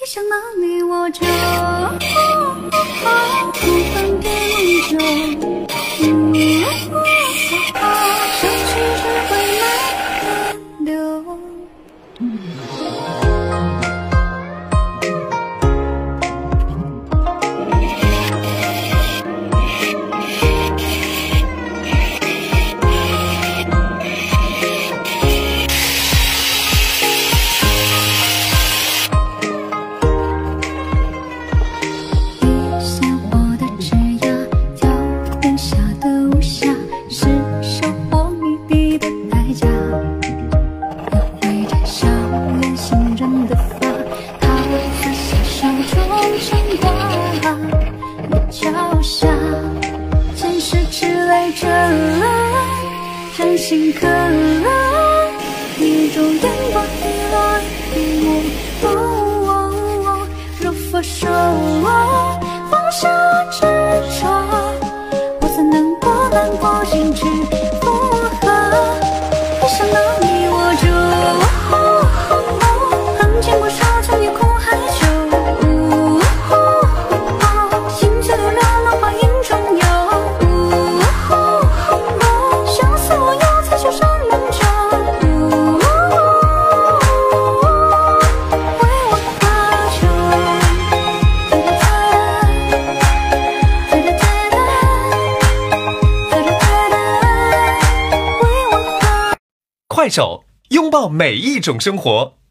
一想到你我就分别梦中，想起只会慢慢流。真心可乐，一种眼光一落一幕，如佛手放下执着，我怎能波澜过境去附和？一想到你我就恨尽不说，曾夜哭海秋，心随流流，浪花影中游。 快手，拥抱每一种生活。